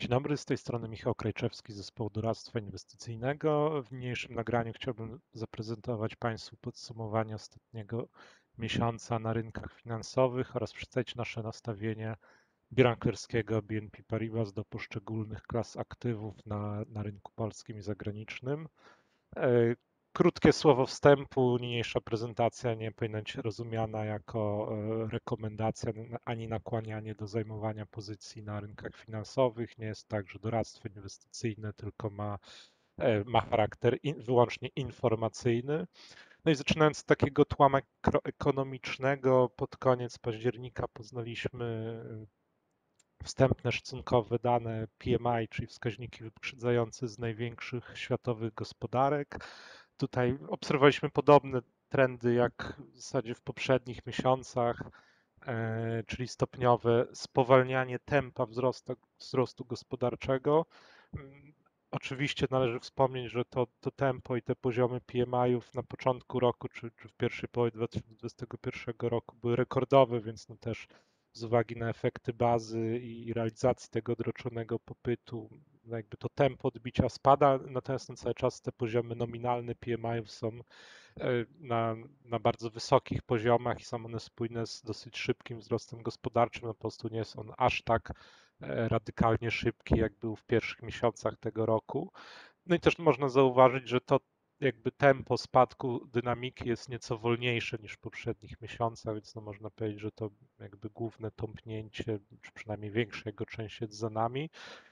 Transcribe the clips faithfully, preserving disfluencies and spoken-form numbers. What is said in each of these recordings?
Dzień dobry, z tej strony Michał Krajczewski z Zespołu Doradztwa Inwestycyjnego. W niniejszym nagraniu chciałbym zaprezentować Państwu podsumowanie ostatniego miesiąca na rynkach finansowych oraz przedstawić nasze nastawienie biura maklerskiego B N P Paribas do poszczególnych klas aktywów na, na rynku polskim i zagranicznym. E, Krótkie słowo wstępu. Niniejsza prezentacja nie powinna być rozumiana jako e, rekomendacja ani nakłanianie do zajmowania pozycji na rynkach finansowych. Nie jest tak, że doradztwo inwestycyjne tylko ma, e, ma charakter in, wyłącznie informacyjny. No i zaczynając od takiego tła makroekonomicznego, pod koniec października poznaliśmy wstępne szacunkowe dane P M I, czyli wskaźniki wyprzedzające z największych światowych gospodarek. Tutaj obserwowaliśmy podobne trendy jak w zasadzie w poprzednich miesiącach, e, czyli stopniowe spowalnianie tempa wzrostu, wzrostu gospodarczego. Mm, Oczywiście należy wspomnieć, że to, to tempo i te poziomy P M I-ów na początku roku, czy, czy w pierwszej połowie dwa tysiące dwudziestego pierwszego roku były rekordowe, więc no też z uwagi na efekty bazy i realizacji tego odroczonego popytu, no jakby to tempo odbicia spada, natomiast na cały czas te poziomy nominalne P M I są na, na bardzo wysokich poziomach i są one spójne z dosyć szybkim wzrostem gospodarczym. No po prostu nie jest on aż tak radykalnie szybki, jak był w pierwszych miesiącach tego roku. No i też można zauważyć, że to jakby tempo spadku dynamiki jest nieco wolniejsze niż w poprzednich miesiącach, więc no można powiedzieć, że to jakby główne tąpnięcie, czy przynajmniej większa jego część jest za nami.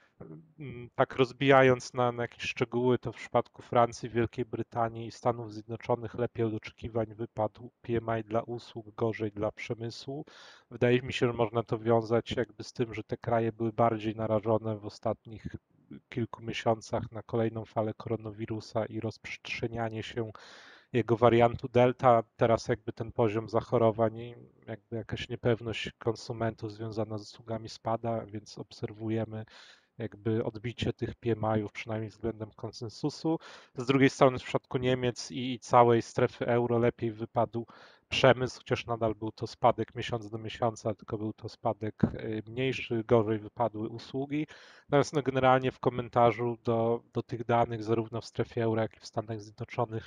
Tak rozbijając na, na jakieś szczegóły, to w przypadku Francji, Wielkiej Brytanii i Stanów Zjednoczonych lepiej od oczekiwań wypadł P M I dla usług, gorzej dla przemysłu. Wydaje mi się, że można to wiązać jakby z tym, że te kraje były bardziej narażone w ostatnich kilku miesiącach na kolejną falę koronawirusa i rozprzestrzenianie się jego wariantu Delta. Teraz jakby ten poziom zachorowań, jakby jakaś niepewność konsumentów związana z usługami spada, więc obserwujemy jakby odbicie tych P M I-ów, przynajmniej względem konsensusu. Z drugiej strony w przypadku Niemiec i całej strefy euro lepiej wypadł przemysł, chociaż nadal był to spadek miesiąc do miesiąca, tylko był to spadek mniejszy, gorzej wypadły usługi. Natomiast no generalnie w komentarzu do, do tych danych, zarówno w strefie euro, jak i w Stanach Zjednoczonych,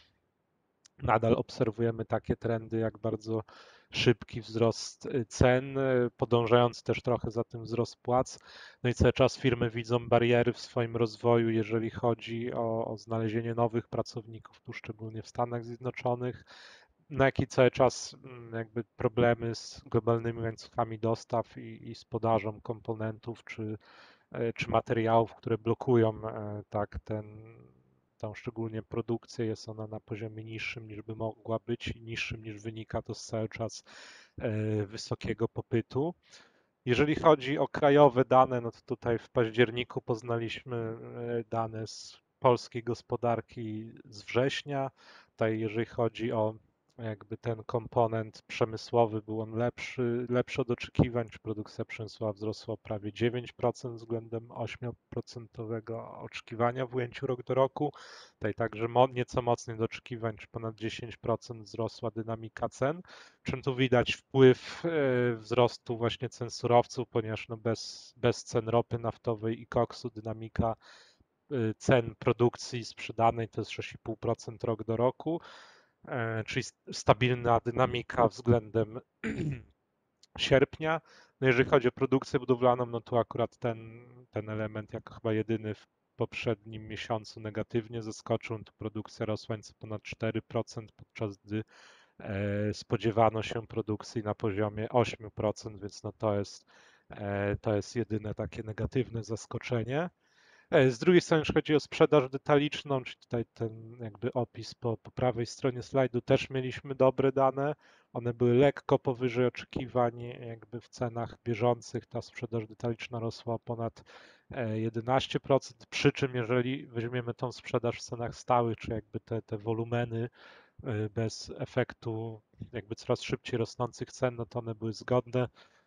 nadal obserwujemy takie trendy jak bardzo szybki wzrost cen, podążający też trochę za tym wzrost płac. No i cały czas firmy widzą bariery w swoim rozwoju, jeżeli chodzi o, o znalezienie nowych pracowników, tu szczególnie w Stanach Zjednoczonych, na jaki cały czas jakby problemy z globalnymi łańcuchami dostaw i, i z podażą komponentów czy, czy materiałów, które blokują tak ten tą szczególnie produkcję, jest ona na poziomie niższym niż by mogła być i niższym niż wynika to z cały czas wysokiego popytu. Jeżeli chodzi o krajowe dane, no to tutaj w październiku poznaliśmy dane z polskiej gospodarki z września. Tutaj jeżeli chodzi o jakby ten komponent przemysłowy, był on lepszy, lepszy od oczekiwań, czy produkcja przemysłowa wzrosła o prawie dziewięć procent względem osiem procent oczekiwania w ujęciu rok do roku. Tutaj także nieco mocniej do oczekiwań, czy ponad dziesięć procent wzrosła dynamika cen, czym tu widać wpływ wzrostu właśnie cen surowców, ponieważ no bez, bez cen ropy naftowej i koksu dynamika cen produkcji sprzedanej to jest sześć i pół procent rok do roku, czyli stabilna dynamika względem sierpnia. No jeżeli chodzi o produkcję budowlaną, no to akurat ten, ten element jako chyba jedyny w poprzednim miesiącu negatywnie zaskoczył. Tu produkcja rosła nieco ponad cztery procent, podczas gdy spodziewano się produkcji na poziomie osiem procent, więc no to jest, to jest jedyne takie negatywne zaskoczenie. Z drugiej strony, jeśli chodzi o sprzedaż detaliczną, czyli tutaj ten jakby opis po, po prawej stronie slajdu, też mieliśmy dobre dane. One były lekko powyżej oczekiwań, jakby w cenach bieżących ta sprzedaż detaliczna rosła o ponad jedenaście procent, przy czym jeżeli weźmiemy tą sprzedaż w cenach stałych, czy jakby te, te wolumeny bez efektu jakby coraz szybciej rosnących cen, no to one były zgodne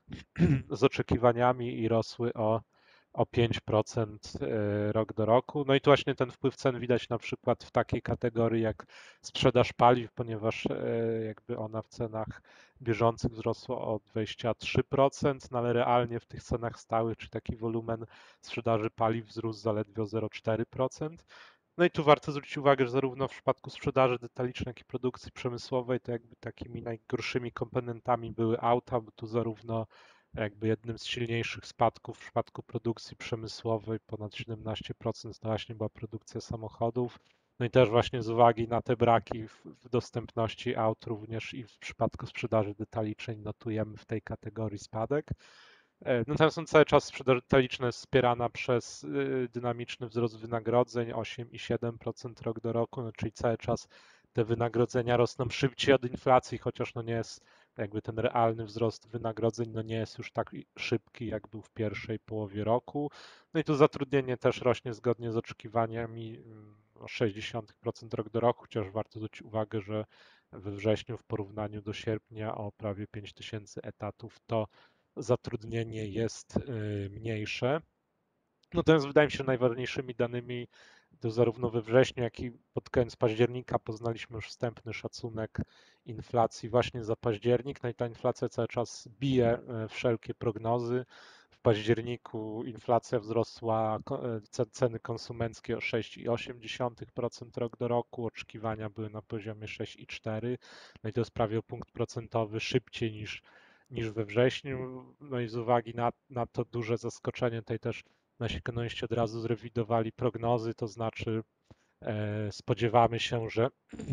z oczekiwaniami i rosły o, o pięć procent rok do roku. No i tu właśnie ten wpływ cen widać na przykład w takiej kategorii jak sprzedaż paliw, ponieważ jakby ona w cenach bieżących wzrosło o dwadzieścia trzy procent, no ale realnie w tych cenach stałych, czy taki wolumen sprzedaży paliw wzrósł zaledwie o zero przecinek cztery procent. No i tu warto zwrócić uwagę, że zarówno w przypadku sprzedaży detalicznej, jak i produkcji przemysłowej, to jakby takimi najgorszymi komponentami były auta, bo tu zarówno jakby jednym z silniejszych spadków w przypadku produkcji przemysłowej, ponad siedemnaście procent to właśnie była produkcja samochodów. No i też właśnie z uwagi na te braki w, w dostępności aut, również i w przypadku sprzedaży detalicznej notujemy w tej kategorii spadek. Natomiast on cały czas sprzedaż detaliczna jest wspierana przez y, dynamiczny wzrost wynagrodzeń osiem przecinek siedem procent rok do roku, no czyli cały czas te wynagrodzenia rosną szybciej od inflacji, chociaż no nie jest jakby ten realny wzrost wynagrodzeń no nie jest już tak szybki, jak był w pierwszej połowie roku. No i tu zatrudnienie też rośnie zgodnie z oczekiwaniami o sześć przecinek sześć procent rok do roku, chociaż warto zwrócić uwagę, że we wrześniu w porównaniu do sierpnia o prawie pięć tysięcy etatów to zatrudnienie jest y, mniejsze. Natomiast wydaje mi się, że najważniejszymi danymi to zarówno we wrześniu, jak i pod koniec października poznaliśmy już wstępny szacunek inflacji właśnie za październik. No i ta inflacja cały czas bije e, wszelkie prognozy. W październiku inflacja wzrosła, e, ceny konsumenckie o sześć przecinek osiem procent rok do roku, oczekiwania były na poziomie sześć przecinek cztery, no i to jest prawie o punkt procentowy szybciej niż, niż we wrześniu. No i z uwagi na, na to duże zaskoczenie, tutaj też nasi ekonomiści od razu zrewidowali prognozy, to znaczy e, spodziewamy się, że,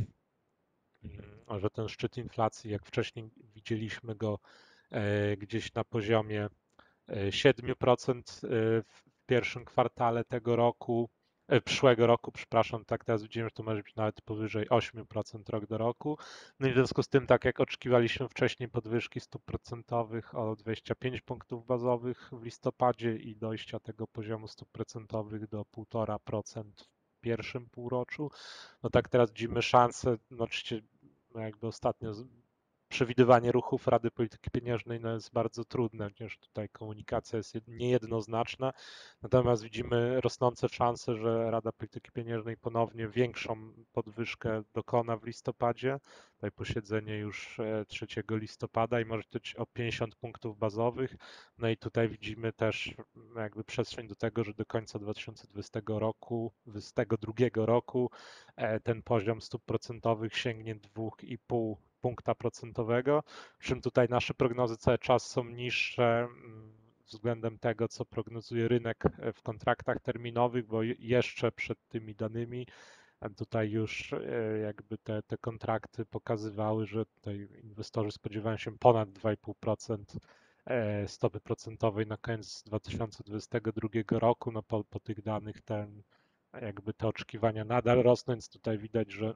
że ten szczyt inflacji, jak wcześniej widzieliśmy go e, gdzieś na poziomie siedem procent w pierwszym kwartale tego roku, przyszłego roku, przepraszam, tak teraz widzimy, że to może być nawet powyżej osiem procent rok do roku. No i w związku z tym, tak jak oczekiwaliśmy wcześniej podwyżki stóp procentowych o dwadzieścia pięć punktów bazowych w listopadzie i dojścia tego poziomu stóp procentowych do jeden przecinek pięć procent w pierwszym półroczu, no tak teraz widzimy szansę, no oczywiście no jakby ostatnio przewidywanie ruchów Rady Polityki Pieniężnej no jest bardzo trudne, ponieważ tutaj komunikacja jest niejednoznaczna. Natomiast widzimy rosnące szanse, że Rada Polityki Pieniężnej ponownie większą podwyżkę dokona w listopadzie. Tutaj posiedzenie już trzeciego listopada i może być o pięćdziesiąt punktów bazowych. No i tutaj widzimy też jakby przestrzeń do tego, że do końca dwa tysiące dwudziestego roku, dwudziestego drugiego roku ten poziom stóp procentowych sięgnie dwa i pół punkta procentowego, przy czym tutaj nasze prognozy cały czas są niższe względem tego, co prognozuje rynek w kontraktach terminowych, bo jeszcze przed tymi danymi tutaj już jakby te, te kontrakty pokazywały, że tutaj inwestorzy spodziewają się ponad dwa i pół procent stopy procentowej na koniec dwa tysiące dwudziestego drugiego roku. No po, po tych danych ten, jakby te oczekiwania nadal rosną, więc tutaj widać, że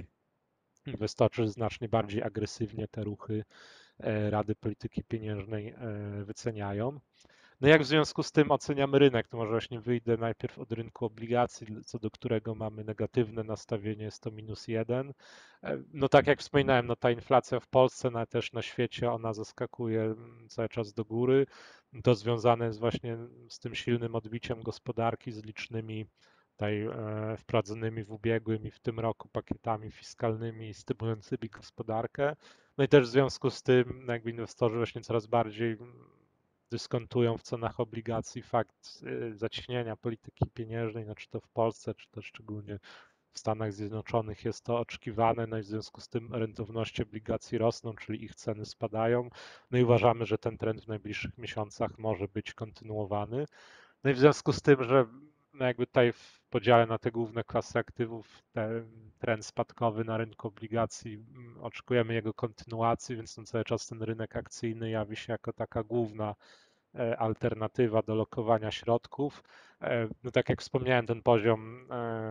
inwestorzy znacznie bardziej agresywnie te ruchy Rady Polityki Pieniężnej wyceniają. No jak w związku z tym oceniamy rynek? To może właśnie wyjdę najpierw od rynku obligacji, co do którego mamy negatywne nastawienie, jest to minus jeden. No tak jak wspominałem, no ta inflacja w Polsce, no ale też na świecie, ona zaskakuje cały czas do góry. To związane jest właśnie z tym silnym odbiciem gospodarki, z licznymi tutaj wprowadzonymi w ubiegłym i w tym roku pakietami fiskalnymi stymulującymi gospodarkę. No i też w związku z tym jakby inwestorzy właśnie coraz bardziej dyskontują w cenach obligacji fakt zacieśnienia polityki pieniężnej, no czy to w Polsce, czy to szczególnie w Stanach Zjednoczonych jest to oczekiwane, no i w związku z tym rentowności obligacji rosną, czyli ich ceny spadają. No i uważamy, że ten trend w najbliższych miesiącach może być kontynuowany. No i w związku z tym, że no jakby tutaj w podziale na te główne klasy aktywów ten trend spadkowy na rynku obligacji, oczekujemy jego kontynuacji, więc no cały czas ten rynek akcyjny jawi się jako taka główna alternatywa do lokowania środków. No tak jak wspomniałem, ten poziom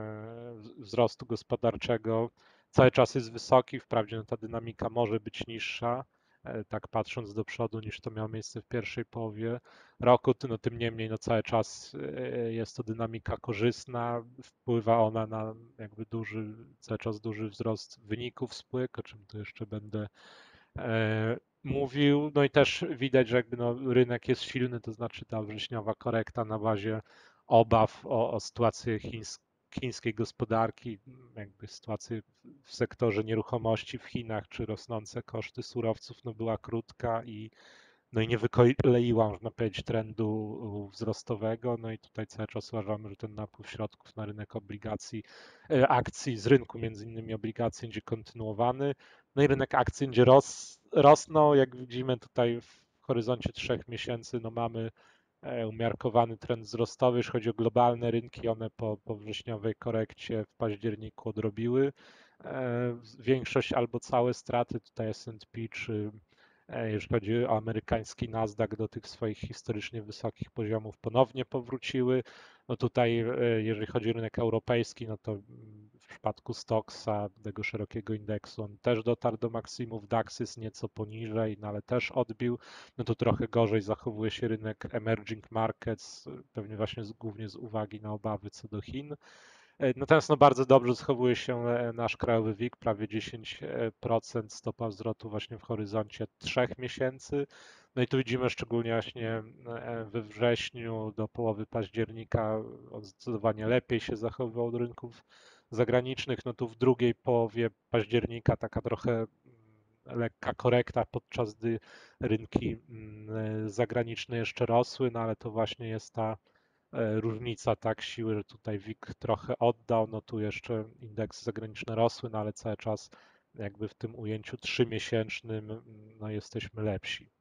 wzrostu gospodarczego cały czas jest wysoki, wprawdzie no ta dynamika może być niższa, tak patrząc do przodu, niż to miało miejsce w pierwszej połowie roku, no tym niemniej no cały czas jest to dynamika korzystna, wpływa ona na jakby duży, cały czas duży wzrost wyników spółek, o czym tu jeszcze będę mówił. No i też widać, że jakby no rynek jest silny, to znaczy ta wrześniowa korekta na bazie obaw o, o sytuację chińską, chińskiej gospodarki, jakby sytuacja w sektorze nieruchomości w Chinach, czy rosnące koszty surowców, no była krótka i no i nie wykoleiła, można powiedzieć, trendu wzrostowego. No i tutaj cały czas uważamy, że ten napływ środków na rynek obligacji, e, akcji z rynku, między innymi obligacji, będzie kontynuowany. No i rynek akcji będzie ros, rosnął. Jak widzimy tutaj w horyzoncie trzech miesięcy, no mamy e, umiarkowany trend wzrostowy. Jeśli chodzi o globalne rynki, one po, po wrześniowej korekcie w październiku odrobiły e, większość albo całe straty. Tutaj S and P czy e, jeżeli chodzi o amerykański Nasdaq, do tych swoich historycznie wysokich poziomów ponownie powróciły. No tutaj, e, jeżeli chodzi o rynek europejski, no to mm, w przypadku Stocksa, tego szerokiego indeksu, on też dotarł do maksimów. DAX jest nieco poniżej, no ale też odbił. No to trochę gorzej zachowuje się rynek emerging markets, pewnie właśnie z, głównie z uwagi na obawy co do Chin. E, Natomiast no bardzo dobrze zachowuje się e, nasz krajowy WIG, prawie dziesięć procent stopa wzrostu właśnie w horyzoncie trzech miesięcy. No i tu widzimy szczególnie właśnie e, we wrześniu do połowy października on zdecydowanie lepiej się zachowywał od rynków zagranicznych. No tu w drugiej połowie października taka trochę mm, lekka korekta, podczas gdy rynki mm, zagraniczne jeszcze rosły, no ale to właśnie jest ta e, różnica tak siły, że tutaj WIG trochę oddał, no tu jeszcze indeksy zagraniczne rosły, no ale cały czas jakby w tym ujęciu trzymiesięcznym mm, no jesteśmy lepsi.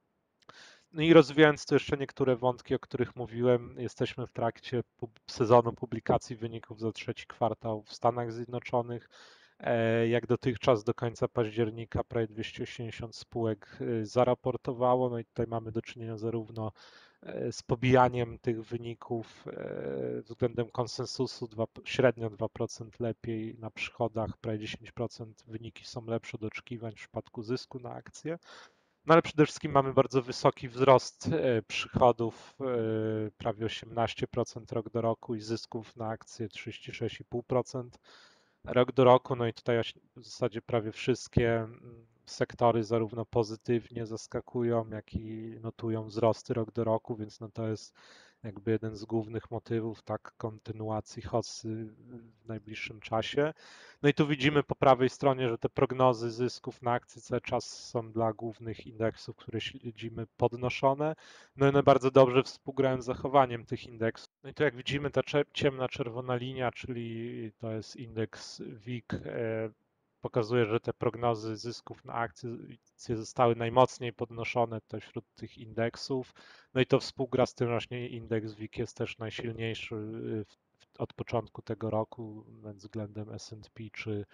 No i rozwijając tu jeszcze niektóre wątki, o których mówiłem, jesteśmy w trakcie sezonu publikacji wyników za trzeci kwartał w Stanach Zjednoczonych. E, Jak dotychczas do końca października prawie dwieście osiemdziesiąt spółek e, zaraportowało, no i tutaj mamy do czynienia zarówno e, z pobijaniem tych wyników e, względem konsensusu, dwa, średnio dwa procent lepiej na przychodach, prawie dziesięć procent wyniki są lepsze od oczekiwań w przypadku zysku na akcje. No ale przede wszystkim mamy bardzo wysoki wzrost e, przychodów, e, prawie osiemnaście procent rok do roku i zysków na akcje trzydzieści sześć i pół procent rok do roku. No i tutaj w zasadzie prawie wszystkie mm, sektory zarówno pozytywnie zaskakują, jak i notują wzrosty rok do roku, więc no to jest jakby jeden z głównych motywów tak kontynuacji hossy w najbliższym czasie. No i tu widzimy po prawej stronie, że te prognozy zysków na akcje cały czas są dla głównych indeksów, które śledzimy, podnoszone. No i one bardzo dobrze współgrają z zachowaniem tych indeksów. No i tu jak widzimy, ta ciemna czerwona linia, czyli to jest indeks WIG, e, pokazuje, że te prognozy zysków na akcje zostały najmocniej podnoszone to wśród tych indeksów. No i to współgra z tym, że właśnie indeks WIG jest też najsilniejszy y, w od początku tego roku względem S and P czy,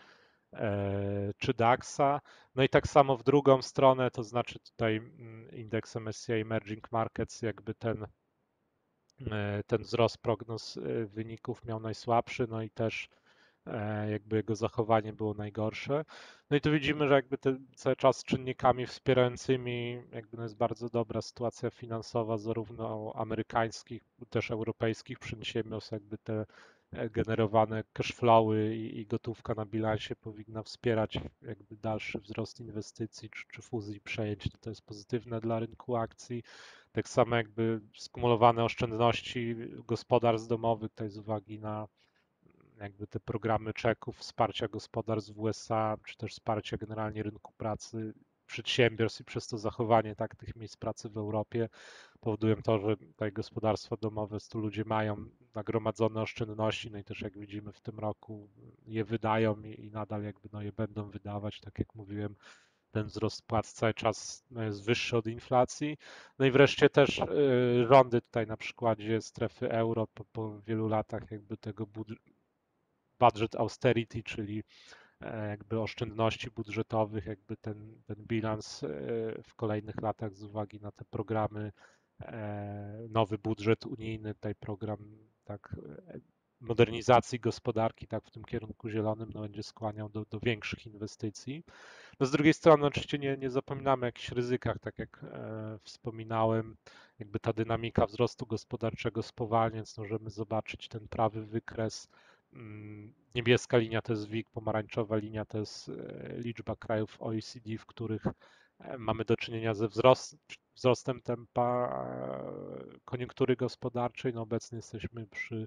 e, czy DAX-a. No i tak samo w drugą stronę, to znaczy tutaj mm, indeks M S C I Emerging Markets, jakby ten, e, ten wzrost prognoz e, wyników miał najsłabszy, no i też e, jakby jego zachowanie było najgorsze. No i tu widzimy, że jakby te, cały czas czynnikami wspierającymi jakby no jest bardzo dobra sytuacja finansowa zarówno amerykańskich, też europejskich przedsiębiorstw, jakby te e, generowane cashflowy i, i gotówka na bilansie powinna wspierać jakby dalszy wzrost inwestycji czy, czy fuzji przejęć. To jest pozytywne dla rynku akcji. Tak samo jakby skumulowane oszczędności gospodarstw domowych, tutaj z uwagi na jakby te programy czeków, wsparcia gospodarstw w U S A, czy też wsparcia generalnie rynku pracy, przedsiębiorstw i przez to zachowanie tak tych miejsc pracy w Europie powodują to, że tutaj gospodarstwa domowe, tu ludzie mają nagromadzone oszczędności, no i też jak widzimy w tym roku je wydają i, i nadal jakby no je będą wydawać, tak jak mówiłem, ten wzrost płac cały czas no, jest wyższy od inflacji. No i wreszcie też y, rządy tutaj na przykładzie strefy euro po, po wielu latach jakby tego budget austerity, czyli e, jakby oszczędności budżetowych, jakby ten, ten bilans e, w kolejnych latach z uwagi na te programy, e, nowy budżet unijny, tutaj program tak e, modernizacji gospodarki, tak w tym kierunku zielonym, no będzie skłaniał do, do większych inwestycji. No z drugiej strony oczywiście nie, nie zapominamy o jakichś ryzykach, tak jak e, wspominałem, jakby ta dynamika wzrostu gospodarczego spowalnia, więc możemy zobaczyć ten prawy wykres. Mm, Niebieska linia to jest WIG, pomarańczowa linia to jest e, liczba krajów O E C D, w których e, mamy do czynienia ze wzrost, wzrostem tempa e, koniunktury gospodarczej. No obecnie jesteśmy przy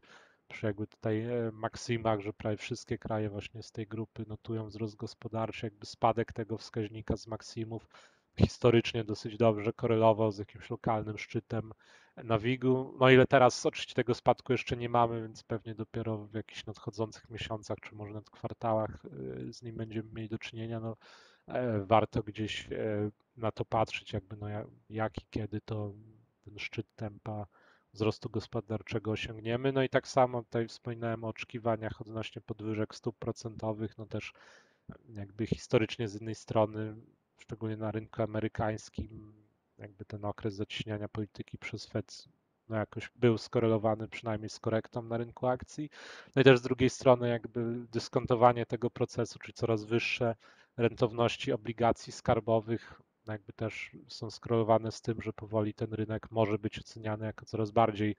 przy jakby tutaj e, maksymach, że prawie wszystkie kraje właśnie z tej grupy notują wzrost gospodarczy, jakby spadek tego wskaźnika z maksimów historycznie dosyć dobrze korelował z jakimś lokalnym szczytem na WIG-u. No ile teraz oczywiście tego spadku jeszcze nie mamy, więc pewnie dopiero w jakichś nadchodzących miesiącach, czy może nawet kwartałach e, z nim będziemy mieli do czynienia. No, e, warto gdzieś e, na to patrzeć, jakby no ja- jak i kiedy to ten szczyt tempa wzrostu gospodarczego osiągniemy. No i tak samo tutaj wspominałem o oczekiwaniach odnośnie podwyżek stóp procentowych, no też jakby historycznie z jednej strony, szczególnie na rynku amerykańskim, jakby ten okres zacieśniania polityki przez Fed no jakoś był skorelowany przynajmniej z korektą na rynku akcji. No i też z drugiej strony jakby dyskontowanie tego procesu, czyli coraz wyższe rentowności obligacji skarbowych, no jakby też są skorelowane z tym, że powoli ten rynek może być oceniany jako coraz bardziej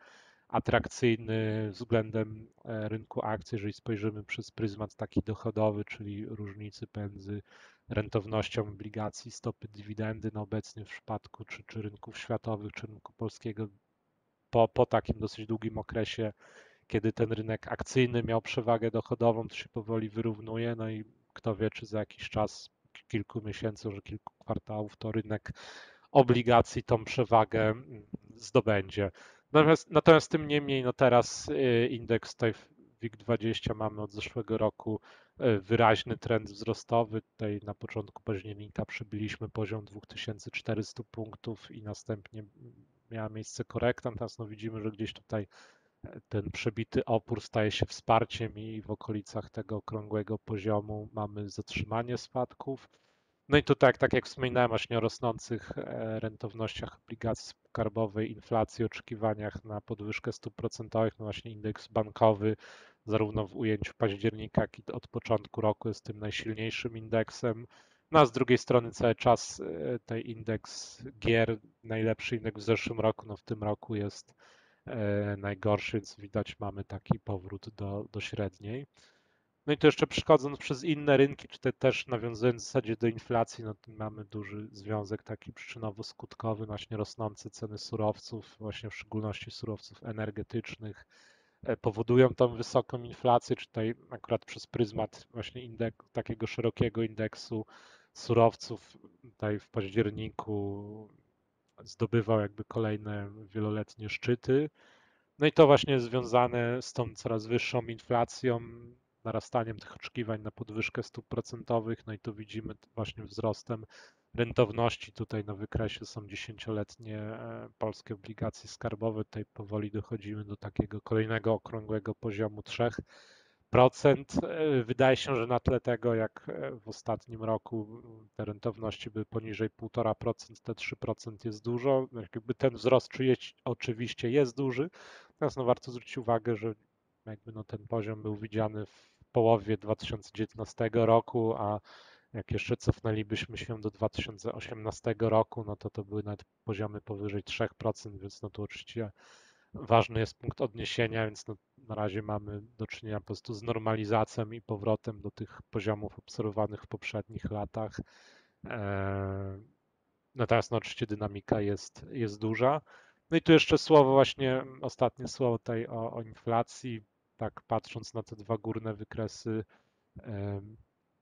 atrakcyjny względem e, rynku akcji, jeżeli spojrzymy przez pryzmat taki dochodowy, czyli różnicy pomiędzy rentownością obligacji, stopy dywidendy, no obecnie w przypadku czy, czy rynków światowych, czy rynku polskiego, po, po takim dosyć długim okresie, kiedy ten rynek akcyjny miał przewagę dochodową, to się powoli wyrównuje, no i kto wie, czy za jakiś czas, kilku miesięcy, może kilku kwartałów, to rynek obligacji tą przewagę mm, zdobędzie. Natomiast, natomiast tym niemniej, no teraz y, indeks tutaj WIG dwadzieścia mamy od zeszłego roku y, wyraźny trend wzrostowy. Tutaj na początku października przybiliśmy poziom dwa tysiące czterysta punktów i następnie miała miejsce korekta. Natomiast no widzimy, że gdzieś tutaj ten przebity opór staje się wsparciem i w okolicach tego okrągłego poziomu mamy zatrzymanie spadków. No i tutaj, tak jak wspominałem, właśnie o rosnących e, rentownościach obligacji skarbowej, inflacji, oczekiwaniach na podwyżkę stóp procentowych, no właśnie indeks bankowy, zarówno w ujęciu października, jak i od początku roku jest tym najsilniejszym indeksem. No a z drugiej strony cały czas e, ten indeks gier, najlepszy indeks w zeszłym roku, no w tym roku jest e, najgorszy, więc widać mamy taki powrót do, do średniej. No i to jeszcze przechodząc przez inne rynki, czy te też nawiązując w zasadzie do inflacji, no to mamy duży związek taki przyczynowo-skutkowy, właśnie rosnące ceny surowców, właśnie w szczególności surowców energetycznych, e, powodują tą wysoką inflację, czy tutaj akurat przez pryzmat właśnie indek, takiego szerokiego indeksu surowców, tutaj w październiku zdobywał jakby kolejne wieloletnie szczyty. No i to właśnie jest związane z tą coraz wyższą inflacją, narastaniem tych oczekiwań na podwyżkę stóp procentowych. No i tu widzimy właśnie wzrostem rentowności. Tutaj na wykresie są dziesięcioletnie e, polskie obligacje skarbowe. Tutaj powoli dochodzimy do takiego kolejnego okrągłego poziomu trzy procent. E, Wydaje się, że na tle tego, jak e, w ostatnim roku te rentowności były poniżej półtora procent, te trzy procent jest dużo. Jakby ten wzrost czyjeś oczywiście jest duży, natomiast no warto zwrócić uwagę, że jakby no ten poziom był widziany w połowie dwa tysiące dziewiętnastego roku, a jak jeszcze cofnęlibyśmy się do dwa tysiące osiemnastego roku, no to to były nawet poziomy powyżej trzy procent, więc no tu oczywiście ważny jest punkt odniesienia, więc no na razie mamy do czynienia po prostu z normalizacją i powrotem do tych poziomów obserwowanych w poprzednich latach. Eee, Natomiast no oczywiście dynamika jest, jest duża. No i tu jeszcze słowo właśnie, ostatnie słowo tutaj o, o inflacji. Tak patrząc na te dwa górne wykresy, em,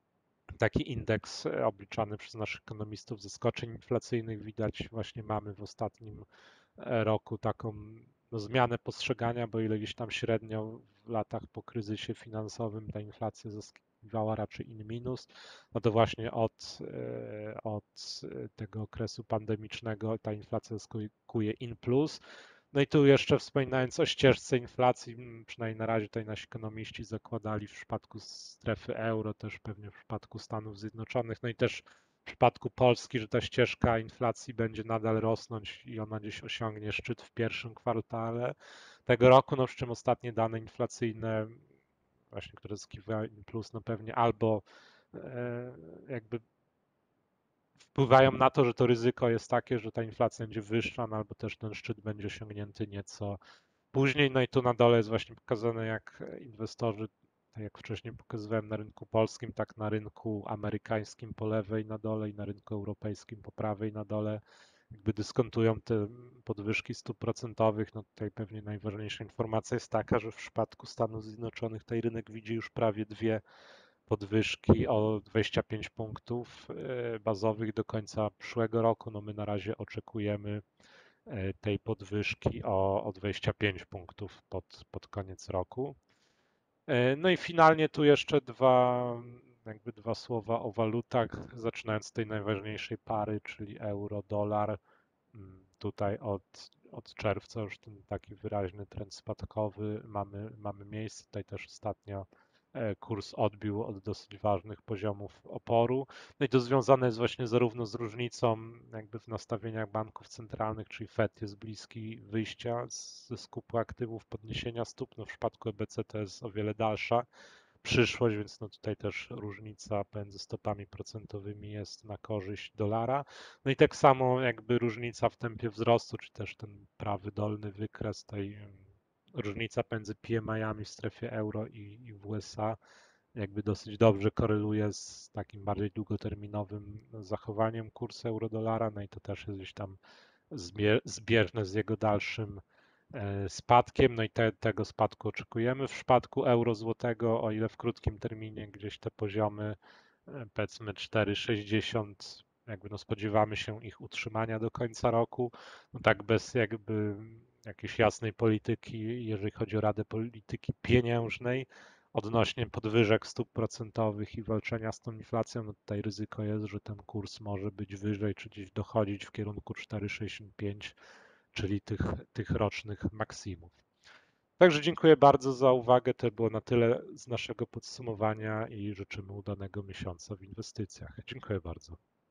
taki indeks e, obliczany przez naszych ekonomistów zaskoczeń inflacyjnych widać właśnie mamy w ostatnim e, roku taką no, zmianę postrzegania, bo ile gdzieś tam średnio w latach po kryzysie finansowym ta inflacja zyskiwała raczej in minus, no to właśnie od, e, od tego okresu pandemicznego ta inflacja zyskuje in plus. No i tu jeszcze wspominając o ścieżce inflacji, m, przynajmniej na razie tutaj nasi ekonomiści zakładali w przypadku strefy euro, też pewnie w przypadku Stanów Zjednoczonych, no i też w przypadku Polski, że ta ścieżka inflacji będzie nadal rosnąć i ona gdzieś osiągnie szczyt w pierwszym kwartale tego roku, no przy czym ostatnie dane inflacyjne, właśnie które zyskiwały in plus, no pewnie albo e, jakby wpływają na to, że to ryzyko jest takie, że ta inflacja będzie wyższa, no albo też ten szczyt będzie osiągnięty nieco później. No i tu na dole jest właśnie pokazane, jak inwestorzy, tak jak wcześniej pokazywałem na rynku polskim, tak na rynku amerykańskim po lewej na dole i na rynku europejskim po prawej na dole, jakby dyskontują te podwyżki stóp procentowych. No tutaj pewnie najważniejsza informacja jest taka, że w przypadku Stanów Zjednoczonych tutaj rynek widzi już prawie dwie podwyżki o dwadzieścia pięć punktów e, bazowych do końca przyszłego roku. No my na razie oczekujemy e, tej podwyżki o, o dwadzieścia pięć punktów pod, pod koniec roku. E, No i finalnie tu jeszcze dwa, jakby dwa słowa o walutach, zaczynając od tej najważniejszej pary, czyli euro, dolar. Mm, Tutaj od, od czerwca już ten taki wyraźny trend spadkowy mamy, mamy miejsce. Tutaj też ostatnio e, kurs odbił od dosyć ważnych poziomów oporu. No i to związane jest właśnie zarówno z różnicą jakby w nastawieniach banków centralnych, czyli Fed jest bliski wyjścia z- ze skupu aktywów, podniesienia stóp. No w przypadku E B C to jest o wiele dalsza przyszłość, więc no tutaj też różnica pomiędzy stopami procentowymi jest na korzyść dolara. No i tak samo jakby różnica w tempie wzrostu, czy też ten prawy dolny wykres tej mm, różnica między P M I-ami w strefie euro i, i w U S A jakby dosyć dobrze koreluje z takim bardziej długoterminowym zachowaniem kursu euro-dolara, no i to też jest gdzieś tam zbieżne z jego dalszym e, spadkiem, no i te, tego spadku oczekujemy. W przypadku euro-złotego, o ile w krótkim terminie gdzieś te poziomy, e, powiedzmy cztery sześćdziesiąt, jakby no spodziewamy się ich utrzymania do końca roku, no tak bez jakby jakiejś jasnej polityki, jeżeli chodzi o Radę Polityki Pieniężnej, odnośnie podwyżek stóp procentowych i walczenia z tą inflacją, no tutaj ryzyko jest, że ten kurs może być wyżej, czy gdzieś dochodzić w kierunku cztery sześćdziesiąt pięć, czyli tych, tych rocznych maksimów. Także dziękuję bardzo za uwagę. To było na tyle z naszego podsumowania i życzymy udanego miesiąca w inwestycjach. Dziękuję bardzo.